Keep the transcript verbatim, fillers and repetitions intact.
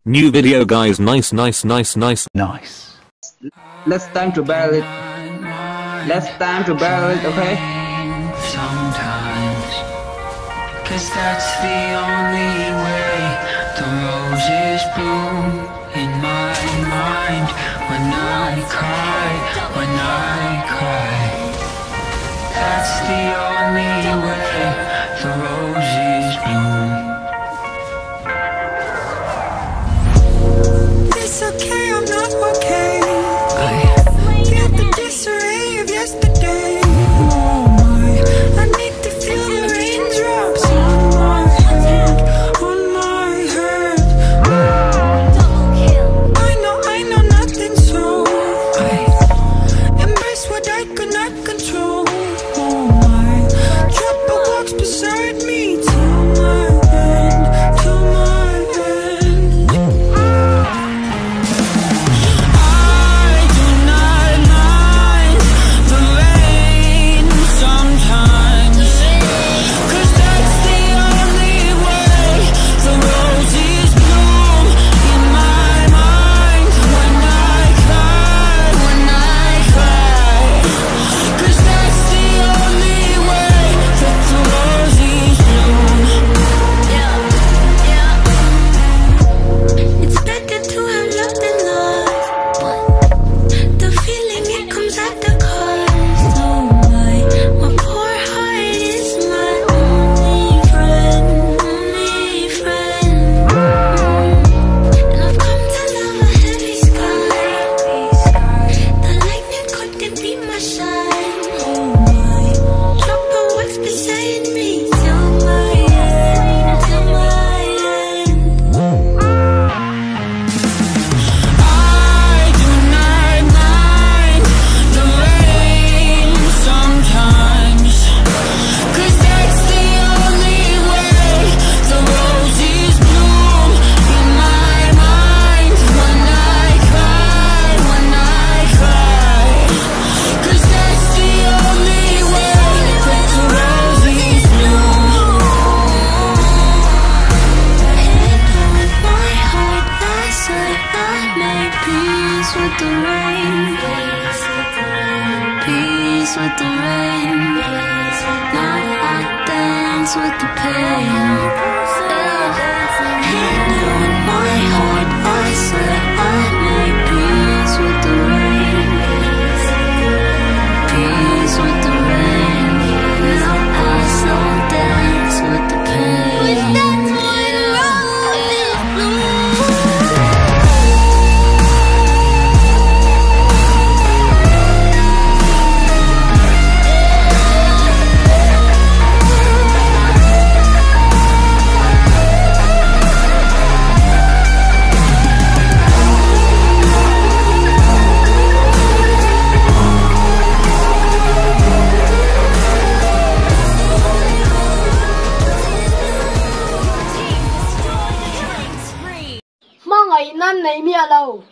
New video guys, nice nice nice nice nice. Let's time to battle it. Let's time to battle it, okay? Sometimes, cause that's the only way the roses bloom in my mind. When I cry, when I cry, that's the only way the roses bloom. It's okay, I'm not okay. I feel the disarray of yesterday. Oh my, I need to feel the raindrops on my head, on my head. I know, I know nothing, so I embrace what I could not control. Oh my, trouble walks beside me till my end, till my end. I do not mind the rain sometimes, cause that's the only way the roses bloom in my mind. When I cry, when I cry, cause that's the only way that the roses bloom. Yeah, yeah. It's better to have loved and lost. The feeling, it comes at the cost. Oh my, my poor heart is my only friend, only friend. And I've come to love a heavy sky. The lightning couldn't be my shine. Oh my, trouble walks beside me till my end, till my end. I do not mind the rain sometimes, cause that's the only way the roses bloom in my mind. When I cry, when I cry, cause that's the only way that the roses bloom. And with my heart I said I made peace with the rain, peace with the rain. Now I dance with the pain. And with my heart I said I made peace with the rain, peace with the rain. Now I slow dance with the pain. That's when roses bloom. Mga inan na imialaw.